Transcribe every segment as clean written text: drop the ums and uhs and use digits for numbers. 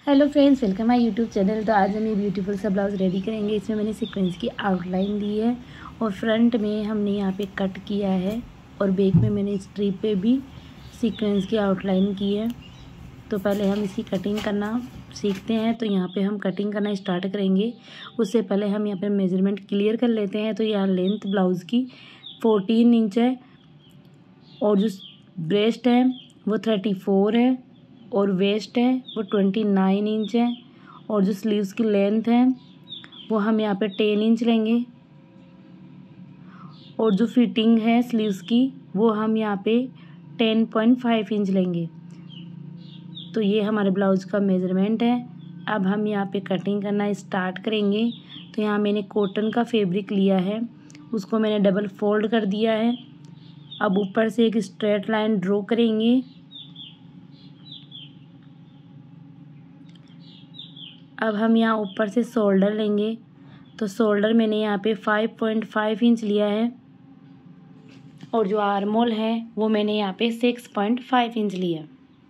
Hello friends, welcome my YouTube channel. तो आज हम ये ब्यूटीफुल सा ब्लाउज़ रेडी करेंगे। इसमें मैंने सीक्वेंस की आउटलाइन दी है और फ्रंट में हमने यहाँ पे कट किया है और बैक में मैंने स्ट्रिप पे भी सीक्वेंस की आउटलाइन की है। तो पहले हम इसकी कटिंग करना सीखते हैं। तो यहाँ पे हम कटिंग करना स्टार्ट करेंगे। उससे पहले हम यहाँ पे मेजरमेंट क्लियर कर लेते हैं। तो यहाँ लेंथ ब्लाउज़ की 14 इंच है और जो ब्रेस्ट है वो 34 है और वेस्ट है वो 29 इंच है और जो स्लीव्स की लेंथ है वो हम यहाँ पे 10 इंच लेंगे और जो फिटिंग है स्लीव्स की वो हम यहाँ पे 10.5 इंच लेंगे। तो ये हमारे ब्लाउज का मेज़रमेंट है। अब हम यहाँ पे कटिंग करना स्टार्ट करेंगे। तो यहाँ मैंने कॉटन का फैब्रिक लिया है, उसको मैंने डबल फोल्ड कर दिया है। अब ऊपर से एक स्ट्रेट लाइन ड्रॉ करेंगे। अब हम यहाँ ऊपर से शोल्डर लेंगे। तो शोल्डर मैंने यहाँ पे 5.5 इंच लिया है और जो आर्मोल है वो मैंने यहाँ पे 6.5 इंच लिया।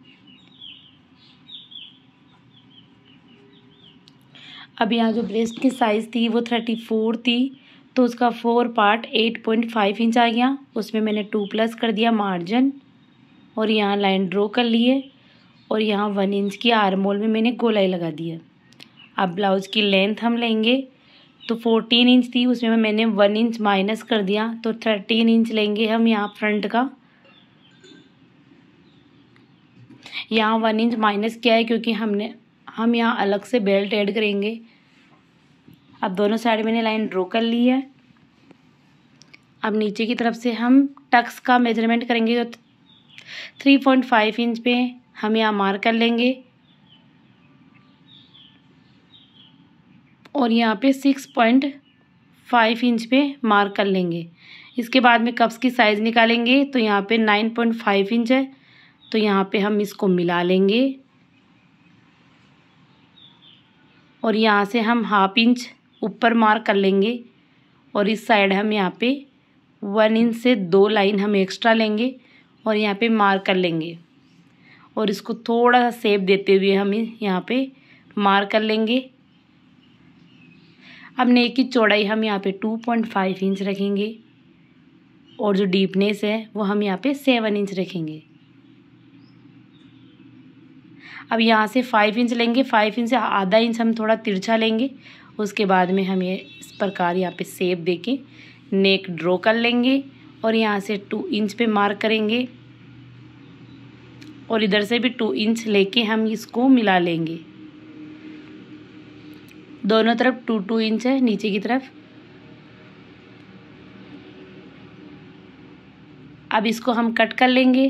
अब यहाँ जो ब्रेस्ट की साइज़ थी वो 34 थी, तो उसका 4 पार्ट 8.5 इंच आ गया। उसमें मैंने 2 प्लस कर दिया मार्जिन और यहाँ लाइन ड्रॉ कर लिए और यहाँ 1 इंच की आर्मोल में मैंने गोलाई लगा दिया। अब ब्लाउज़ की लेंथ हम लेंगे। तो 14 इंच थी, उसमें मैंने 1 इंच माइनस कर दिया, तो 13 इंच लेंगे हम यहाँ फ्रंट का। यहाँ 1 इंच माइनस किया है क्योंकि हम यहाँ अलग से बेल्ट ऐड करेंगे। अब दोनों साइड मैंने लाइन ड्रॉ कर ली है। अब नीचे की तरफ से हम टक्स का मेजरमेंट करेंगे। तो 3.5 इंच पे हम यहाँ मार्क कर लेंगे और यहाँ पे 6.5 इंच पे मार्क कर लेंगे। इसके बाद में कप्स की साइज़ निकालेंगे। तो यहाँ पे 9.5 इंच है, तो यहाँ पे हम इसको मिला लेंगे और यहाँ से हम हाफ इंच ऊपर मार्क कर लेंगे और इस साइड हम यहाँ पे 1 इंच से 2 लाइन हम एक्स्ट्रा लेंगे और यहाँ पे मार्क कर लेंगे और इसको थोड़ा सा शेप देते हुए हम यहाँ पे मार्क कर लेंगे। अब नेक की चौड़ाई हम यहाँ पे 2.5 इंच रखेंगे और जो डीपनेस है वो हम यहाँ पे 7 इंच रखेंगे। अब यहाँ से 5 इंच लेंगे, 5 इंच से आधा इंच हम थोड़ा तिरछा लेंगे। उसके बाद में हम ये इस प्रकार यहाँ पे शेप देके नेक ड्रॉ कर लेंगे और यहाँ से 2 इंच पे मार्क करेंगे और इधर से भी 2 इंच लेके हम इसको मिला लेंगे। दोनों तरफ 2-2 इंच है नीचे की तरफ। अब इसको हम कट कर लेंगे।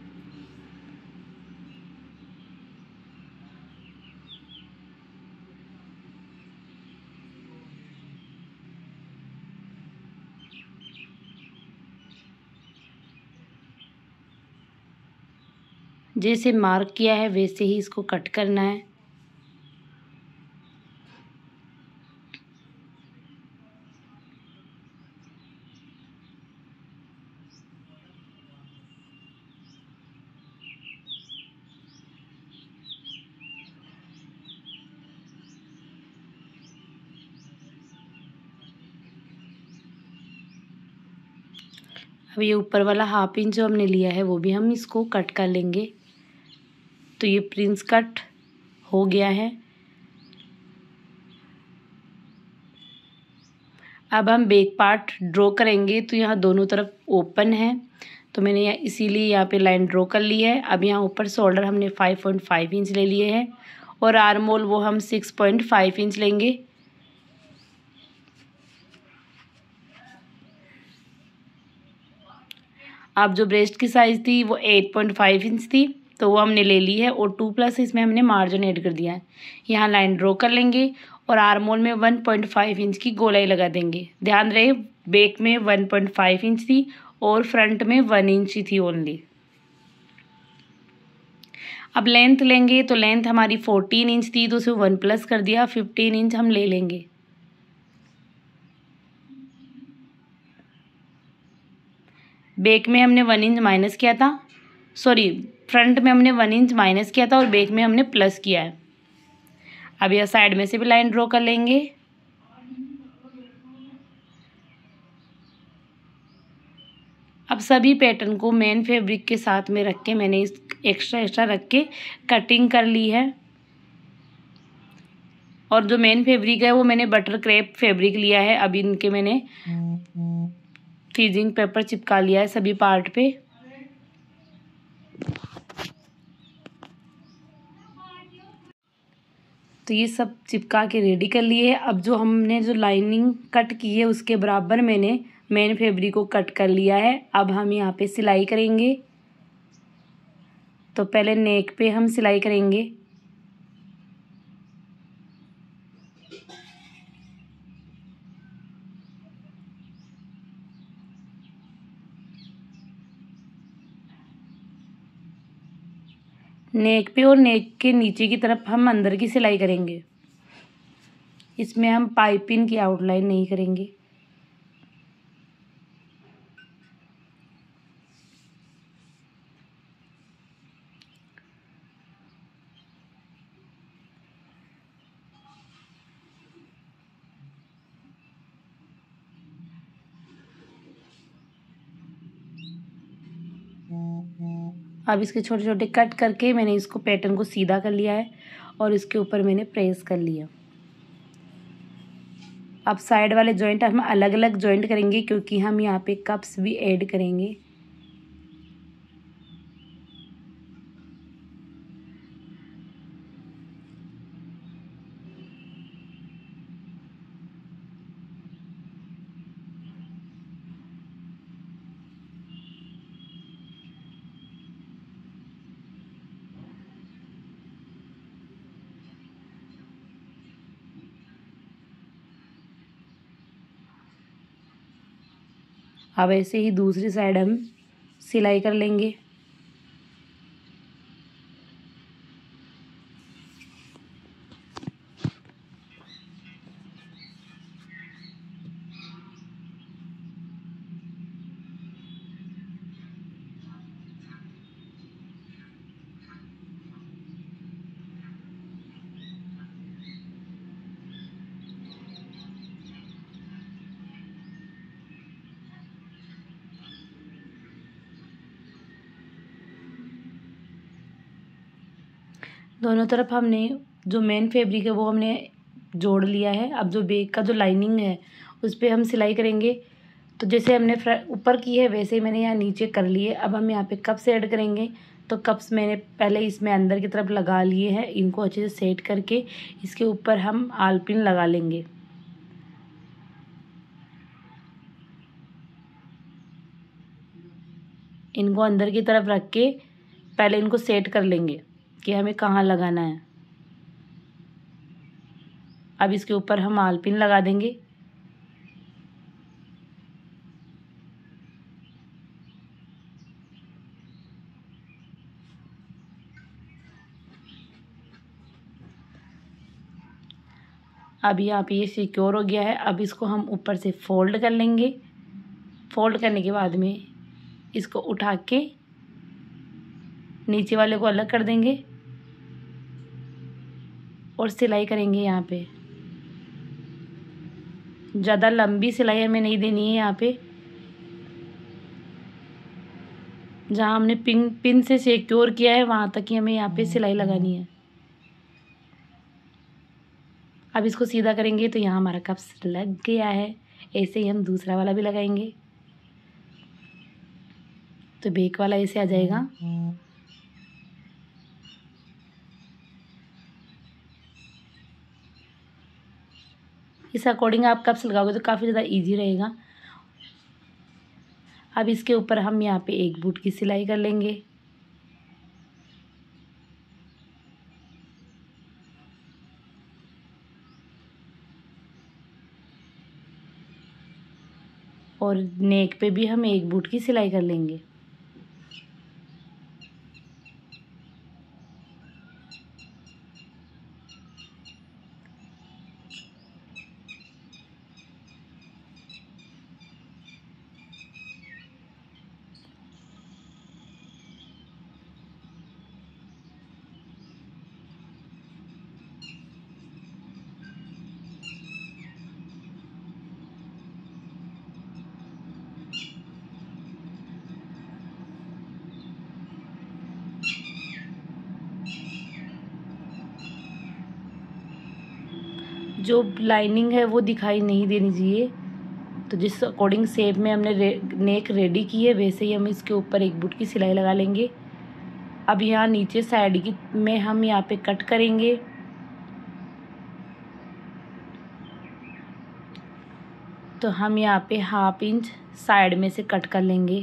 जैसे मार्क किया है वैसे ही इसको कट करना है। अब ये ऊपर वाला हाफ इंच जो हमने लिया है वो भी हम इसको कट कर लेंगे। तो ये प्रिंस कट हो गया है। अब हम बैक पार्ट ड्रॉ करेंगे। तो यहाँ दोनों तरफ ओपन है, तो मैंने यहाँ इसीलिए यहाँ पे लाइन ड्रॉ कर ली है। अब यहाँ ऊपर शोल्डर हमने 5.5 इंच ले लिए हैं और आर्मोल वो हम 6.5 इंच लेंगे। अब जो ब्रेस्ट की साइज़ थी वो 8.5 इंच थी, तो वो हमने ले ली है और 2 प्लस इसमें हमने मार्जिन ऐड कर दिया है। यहाँ लाइन ड्रॉ कर लेंगे और आर्मोल में 1.5 इंच की गोलाई लगा देंगे। ध्यान रहे बैक में 1.5 इंच थी और फ्रंट में 1 इंच ही थी ओनली। अब लेंथ लेंगे। तो लेंथ हमारी 14 इंच थी, तो उसे 1 प्लस कर दिया, 15 इंच हम ले लेंगे। बैक में हमने 1 इंच माइनस किया था, सॉरी फ्रंट में हमने 1 इंच माइनस किया था और बैक में हमने प्लस किया है। अब यह साइड में से भी लाइन ड्रॉ कर लेंगे। अब सभी पैटर्न को मेन फैब्रिक के साथ में रख के मैंने इस एक्स्ट्रा रख के कटिंग कर ली है। और जो मेन फैब्रिक है वो मैंने बटर क्रेप फैब्रिक लिया है। अब इनके मैंने फ्रीजिंग पेपर चिपका लिया है सभी पार्ट पे। तो ये सब चिपका के रेडी कर लिए है। अब जो हमने जो लाइनिंग कट की है उसके बराबर मैंने मेन फैब्रिक को कट कर लिया है। अब हम यहाँ पे सिलाई करेंगे। तो पहले नेक पे हम सिलाई करेंगे। नेक पे और नेक के नीचे की तरफ हम अंदर की सिलाई करेंगे। इसमें हम पाइपिंग की आउटलाइन नहीं करेंगे। अब इसके छोटे छोटे कट करके मैंने इसको पैटर्न को सीधा कर लिया है और इसके ऊपर मैंने प्रेस कर लिया। अब साइड वाले जॉइंट हम अलग अलग जॉइंट करेंगे क्योंकि हम यहाँ पे कप्स भी ऐड करेंगे। अब ऐसे ही दूसरी साइड हम सिलाई कर लेंगे। दोनों तरफ हमने जो मेन फैब्रिक है वो हमने जोड़ लिया है। अब जो बैक का जो लाइनिंग है उस पर हम सिलाई करेंगे। तो जैसे हमने ऊपर की है वैसे ही मैंने यहाँ नीचे कर लिए। अब हम यहाँ पे कप्स ऐड करेंगे। तो कप्स मैंने पहले इसमें अंदर की तरफ लगा लिए हैं। इनको अच्छे से सेट करके इसके ऊपर हम आलपिन लगा लेंगे। इनको अंदर की तरफ रख के पहले इनको सेट कर लेंगे कि हमें कहाँ लगाना है। अब इसके ऊपर हम आलपिन लगा देंगे। अब यहाँ पे ये सिक्योर हो गया है। अब इसको हम ऊपर से फोल्ड कर लेंगे। फोल्ड करने के बाद में इसको उठा के नीचे वाले को अलग कर देंगे और सिलाई करेंगे। यहाँ पे ज़्यादा लंबी सिलाई हमें नहीं देनी है। यहाँ पे जहाँ हमने पिन से सिक्योर किया है वहाँ तक ही हमें यहाँ पे सिलाई लगानी है। अब इसको सीधा करेंगे तो यहाँ हमारा कप्स लग गया है। ऐसे ही हम दूसरा वाला भी लगाएंगे। तो बैक वाला ऐसे आ जाएगा। इस अकॉर्डिंग आप कप्स लगाओगे तो काफ़ी ज़्यादा इजी रहेगा। अब इसके ऊपर हम यहाँ पे एक बूट की सिलाई कर लेंगे। और नेक पे भी हम एक बूट की सिलाई कर लेंगे। जो लाइनिंग है वो दिखाई नहीं देनी चाहिए। तो जिस अकॉर्डिंग शेप में हमने नेक रेडी की है वैसे ही हम इसके ऊपर एक बुट की सिलाई लगा लेंगे। अब यहाँ नीचे साइड की में हम यहाँ पे कट करेंगे। तो हम यहाँ पे 1/2 इंच साइड में से कट कर लेंगे।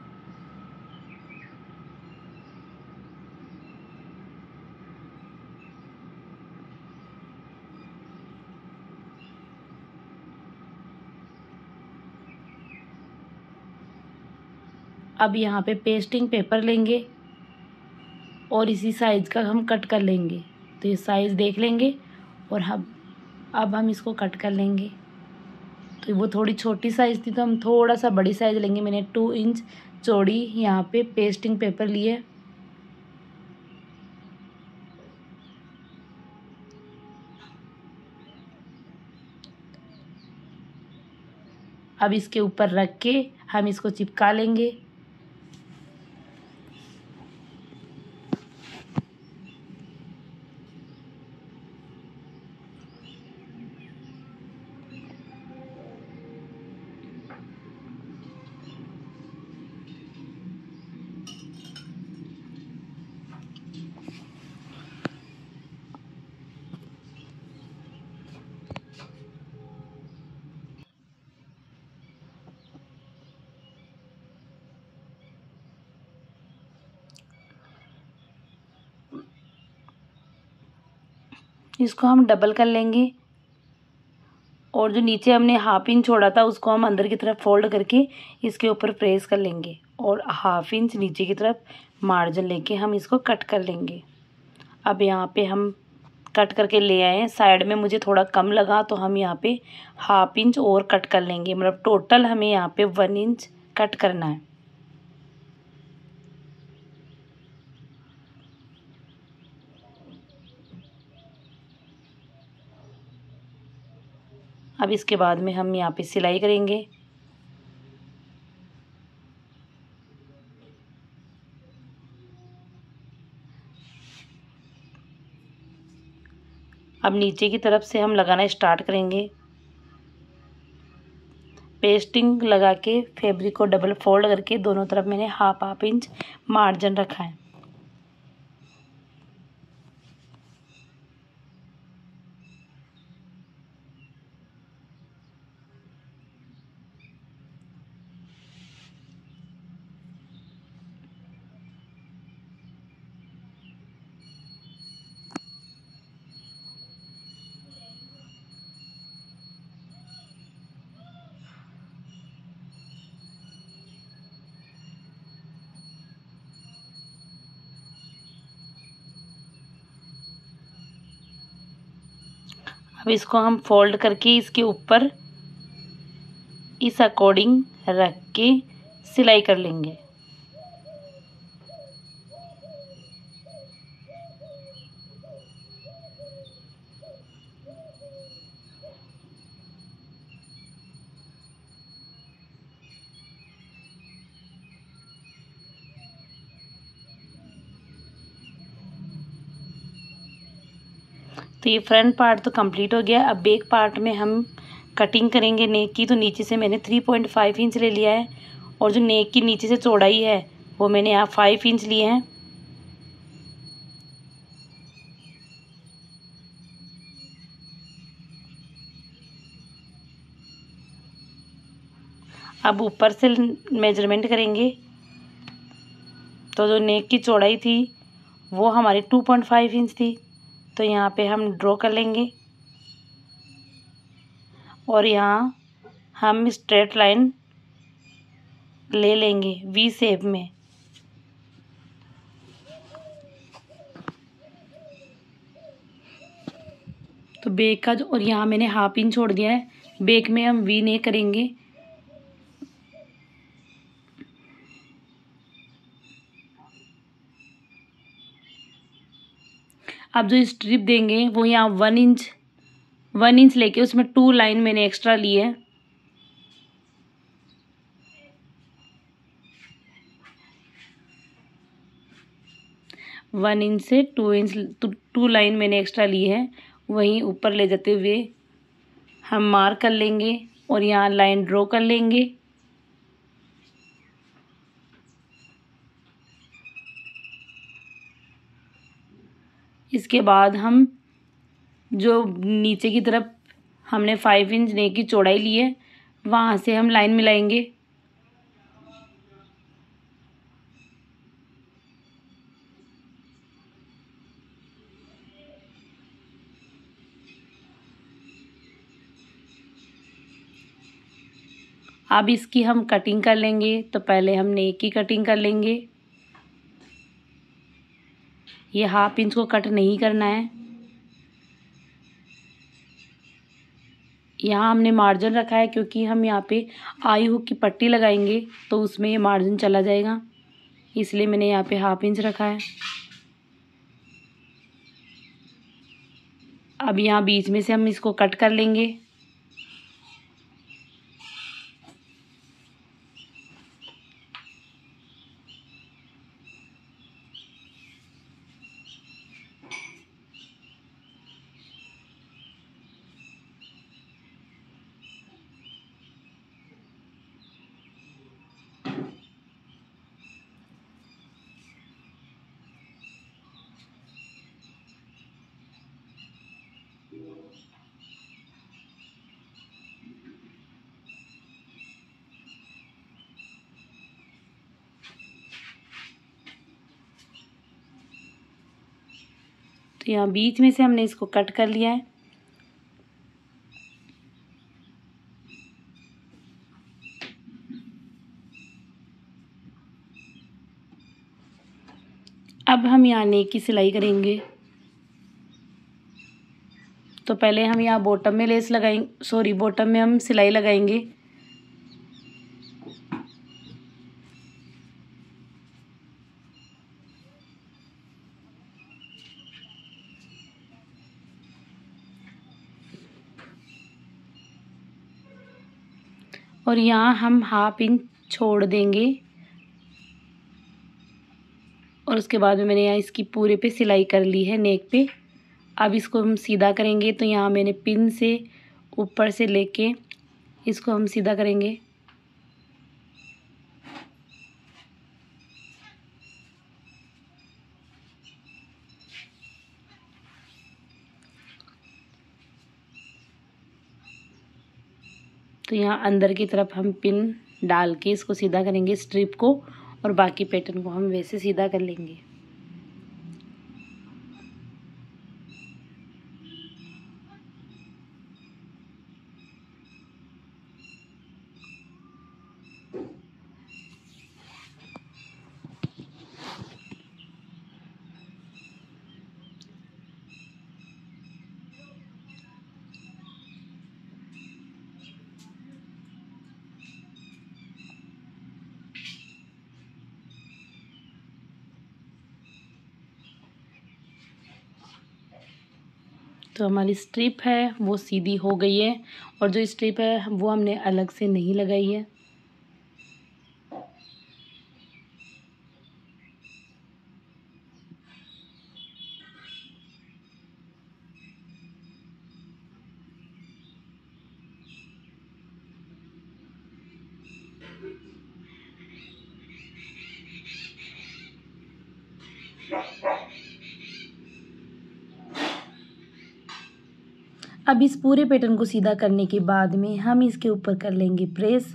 अब यहाँ पे पेस्टिंग पेपर लेंगे और इसी साइज़ का हम कट कर लेंगे। तो ये साइज़ देख लेंगे और अब हम इसको कट कर लेंगे। तो वो थोड़ी छोटी साइज़ थी तो हम थोड़ा सा बड़ी साइज़ लेंगे। मैंने 2 इंच चौड़ी यहाँ पे पेस्टिंग पेपर लिए। अब इसके ऊपर रख के हम इसको चिपका लेंगे। इसको हम डबल कर लेंगे और जो नीचे हमने 1/2 इंच छोड़ा था उसको हम अंदर की तरफ फोल्ड करके इसके ऊपर प्रेस कर लेंगे और 1/2 इंच नीचे की तरफ मार्जिन लेके हम इसको कट कर लेंगे। अब यहाँ पे हम कट करके ले आए हैं। साइड में मुझे थोड़ा कम लगा तो हम यहाँ पे 1/2 इंच और कट कर लेंगे। मतलब टोटल हमें यहाँ पे 1 इंच कट करना है। अब इसके बाद में हम यहाँ पे सिलाई करेंगे। अब नीचे की तरफ से हम लगाना स्टार्ट करेंगे। पेस्टिंग लगा के फैब्रिक को डबल फोल्ड करके दोनों तरफ मैंने 1/2 इंच मार्जिन रखा है। अब इसको हम फोल्ड करके इसके ऊपर इस अकॉर्डिंग रख के सिलाई कर लेंगे। तो ये फ्रंट पार्ट तो कंप्लीट हो गया। अब बैक पार्ट में हम कटिंग करेंगे नेक की। तो नीचे से मैंने 3.5 इंच ले लिया है और जो नेक की नीचे से चौड़ाई है वो मैंने यहाँ 5 इंच लिए हैं। अब ऊपर से मेजरमेंट करेंगे। तो जो नेक की चौड़ाई थी वो हमारी 2.5 इंच थी। तो यहाँ पे हम ड्रॉ कर लेंगे और यहाँ हम स्ट्रेट लाइन ले लेंगे वी शेप में। तो बैक का जो और यहाँ मैंने 1/2 इंच छोड़ दिया है। बैक में हम वी नेक करेंगे। अब जो स्ट्रिप देंगे वो यहाँ 1 इंच लेके उसमें 2 लाइन मैंने एक्स्ट्रा ली है। वन इंच से 2 इंच 2 लाइन मैंने एक्स्ट्रा ली है। वहीं ऊपर ले जाते हुए हम मार्क कर लेंगे और यहाँ लाइन ड्रॉ कर लेंगे। इसके बाद हम जो नीचे की तरफ हमने 5 इंच नेक की चौड़ाई ली है वहाँ से हम लाइन मिलाएंगे। अब इसकी हम कटिंग कर लेंगे। तो पहले हम नेक की कटिंग कर लेंगे। ये 1/2 इंच को कट नहीं करना है। यहाँ हमने मार्जिन रखा है क्योंकि हम यहाँ पे आई हुक की पट्टी लगाएंगे तो उसमें ये मार्जिन चला जाएगा, इसलिए मैंने यहाँ पे 1/2 इंच रखा है। अब यहाँ बीच में से हम इसको कट कर लेंगे। तो यहाँ बीच में से हमने इसको कट कर लिया है। अब हम यहाँ नेक की सिलाई करेंगे। तो पहले हम यहाँ बॉटम में लेस लगाएंगे, सॉरी बॉटम में हम सिलाई लगाएंगे। और यहाँ हम 1/2 इंच छोड़ देंगे और उसके बाद में मैंने यहाँ इसकी पूरे पे सिलाई कर ली है नेक पे। अब इसको हम सीधा करेंगे। तो यहाँ मैंने पिन से ऊपर से लेके इसको हम सीधा करेंगे। तो यहाँ अंदर की तरफ हम पिन डाल के इसको सीधा करेंगे स्ट्रिप को, और बाकी पैटर्न को हम वैसे सीधा कर लेंगे। तो हमारी स्ट्रिप है वो सीधी हो गई है, और जो स्ट्रिप है वो हमने अलग से नहीं लगाई है। अब इस पूरे पैटर्न को सीधा करने के बाद में हम इसके ऊपर कर लेंगे प्रेस।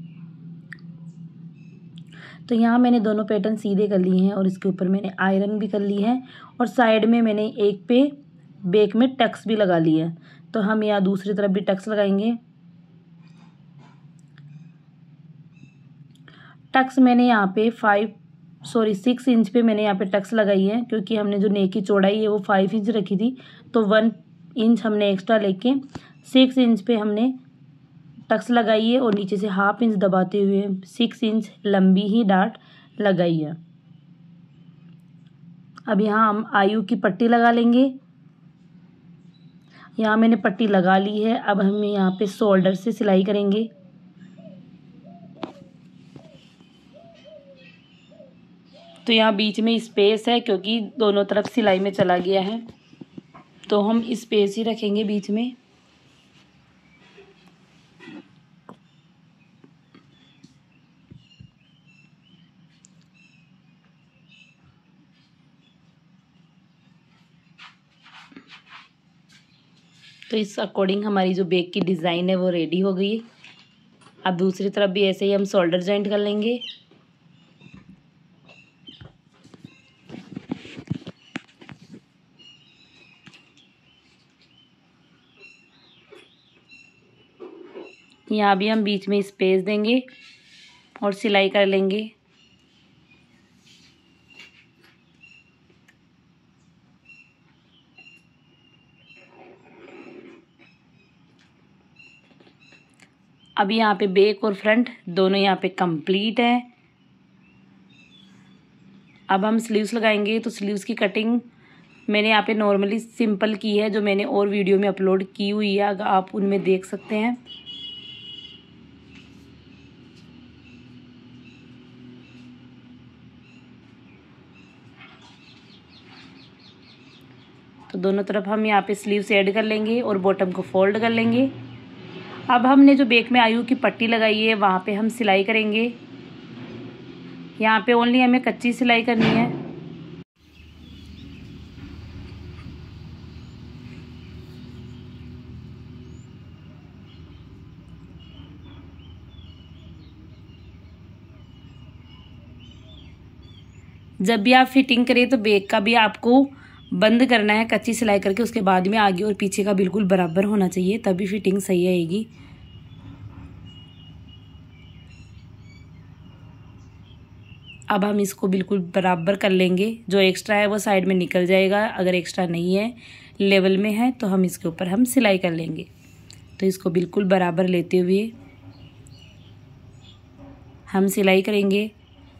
तो यहाँ मैंने दोनों पैटर्न सीधे कर लिए हैं और इसके ऊपर मैंने आयरन भी कर ली है, और साइड में मैंने एक पे बैक में टक्स भी लगा लिया है। तो हम यहाँ दूसरी तरफ भी टक्स लगाएंगे। टक्स मैंने यहाँ पे 6 इंच पे मैंने यहाँ पे टक्स लगाई है, क्योंकि हमने जो नेक की चौड़ाई है वो 5 इंच रखी थी, तो 1 इंच हमने एक्स्ट्रा लेके 6 इंच पे हमने टक्स लगाई है, और नीचे से 1/2 इंच दबाते हुए 6 इंच लंबी ही डाट लगाई है। अब यहाँ हम आयु की पट्टी लगा लेंगे। यहाँ मैंने पट्टी लगा ली है। अब हम यहाँ पे शोल्डर से सिलाई करेंगे। तो यहाँ बीच में स्पेस है क्योंकि दोनों तरफ सिलाई में चला गया है, तो हम स्पेस ही रखेंगे बीच में। तो इस अकॉर्डिंग हमारी जो बैग की डिज़ाइन है वो रेडी हो गई। अब दूसरी तरफ भी ऐसे ही हम शोल्डर जॉइंट कर लेंगे। यहाँ भी हम बीच में स्पेस देंगे और सिलाई कर लेंगे। अब यहाँ पे बैक और फ्रंट दोनों यहाँ पे कंप्लीट है। अब हम स्लीव्स लगाएंगे। तो स्लीव्स की कटिंग मैंने यहाँ पे नॉर्मली सिंपल की है, जो मैंने और वीडियो में अपलोड की हुई है, अगर आप उनमें देख सकते हैं। तो दोनों तरफ हम यहाँ पे स्लीव्स ऐड कर लेंगे और बॉटम को फोल्ड कर लेंगे। अब हमने जो बैक में आयु की पट्टी लगाई है वहाँ पे हम सिलाई करेंगे। यहाँ पे ओनली हमें कच्ची सिलाई करनी है। जब भी आप फिटिंग करें तो बैक का भी आपको बंद करना है कच्ची सिलाई करके, उसके बाद में आगे और पीछे का बिल्कुल बराबर होना चाहिए, तभी फिटिंग सही आएगी। अब हम इसको बिल्कुल बराबर कर लेंगे। जो एक्स्ट्रा है वो साइड में निकल जाएगा, अगर एक्स्ट्रा नहीं है लेवल में है तो हम इसके ऊपर हम सिलाई कर लेंगे। तो इसको बिल्कुल बराबर लेते हुए हम सिलाई करेंगे।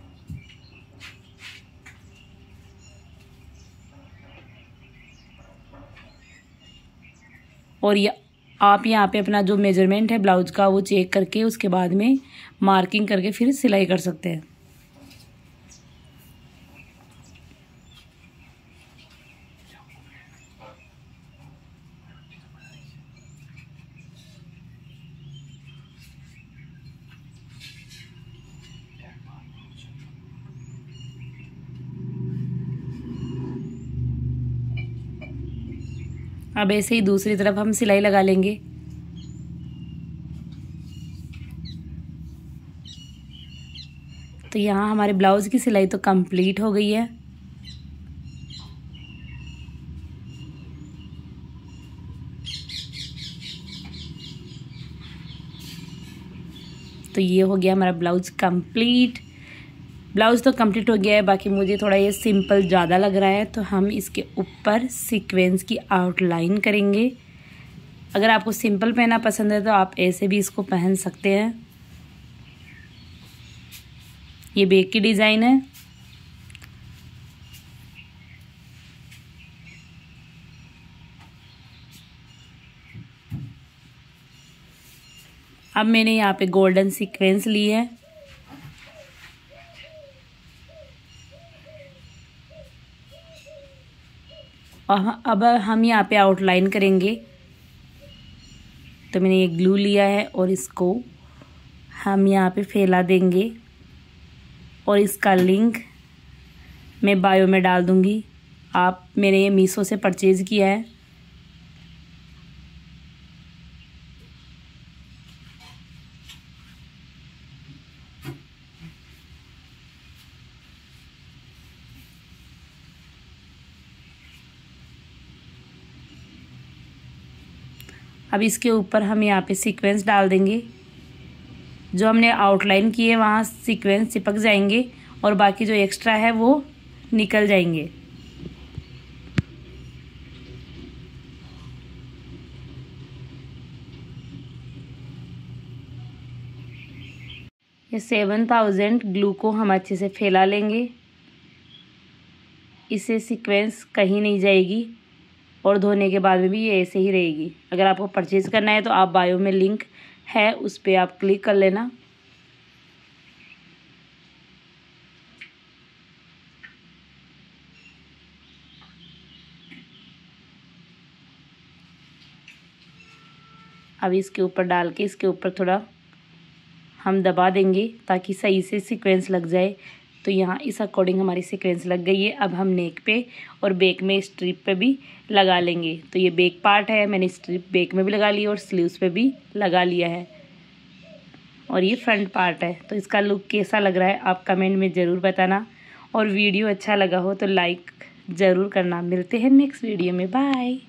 और आप यहाँ पे अपना जो मेजरमेंट है ब्लाउज का वो चेक करके उसके बाद में मार्किंग करके फिर सिलाई कर सकते हैं। अब ऐसे ही दूसरी तरफ हम सिलाई लगा लेंगे। तो यहाँ हमारे ब्लाउज की सिलाई तो कंप्लीट हो गई है। तो ये हो गया हमारा ब्लाउज कंप्लीट। ब्लाउज तो कंप्लीट हो गया है, बाकी मुझे थोड़ा ये सिंपल ज़्यादा लग रहा है, तो हम इसके ऊपर सीक्वेंस की आउटलाइन करेंगे। अगर आपको सिंपल पहनना पसंद है तो आप ऐसे भी इसको पहन सकते हैं। ये बैक की डिज़ाइन है। अब मैंने यहाँ पे गोल्डन सीक्वेंस ली है। और अब हम यहाँ पे आउटलाइन करेंगे। तो मैंने ये ग्लू लिया है और इसको हम यहाँ पे फैला देंगे और इसका लिंक मैं बायो में डाल दूँगी। मैंने ये मीशो से परचेज़ किया है। अब इसके ऊपर हम यहाँ पे सीक्वेंस डाल देंगे। जो हमने आउटलाइन की है वहाँ सीक्वेंस चिपक जाएंगे और बाकी जो एक्स्ट्रा है वो निकल जाएंगे। ये 7000 ग्लू को हम अच्छे से फैला लेंगे। इससे सीक्वेंस कहीं नहीं जाएगी और धोने के बाद में भी ये ऐसे ही रहेगी। अगर आपको परचेज़ करना है तो आप बायो में लिंक है, उस पर आप क्लिक कर लेना। अब इसके ऊपर डाल के इसके ऊपर थोड़ा हम दबा देंगे ताकि सही से सीक्वेंस लग जाए। तो यहाँ इस अकॉर्डिंग हमारी सीक्वेंस लग गई है। अब हम नेक पे और बैक में स्ट्रिप पे भी लगा लेंगे। तो ये बैक पार्ट है, मैंने स्ट्रिप बैक में भी लगा ली और स्लीव्स पे भी लगा लिया है, और ये फ्रंट पार्ट है। तो इसका लुक कैसा लग रहा है आप कमेंट में ज़रूर बताना, और वीडियो अच्छा लगा हो तो लाइक ज़रूर करना। मिलते हैं नेक्स्ट वीडियो में, बाय।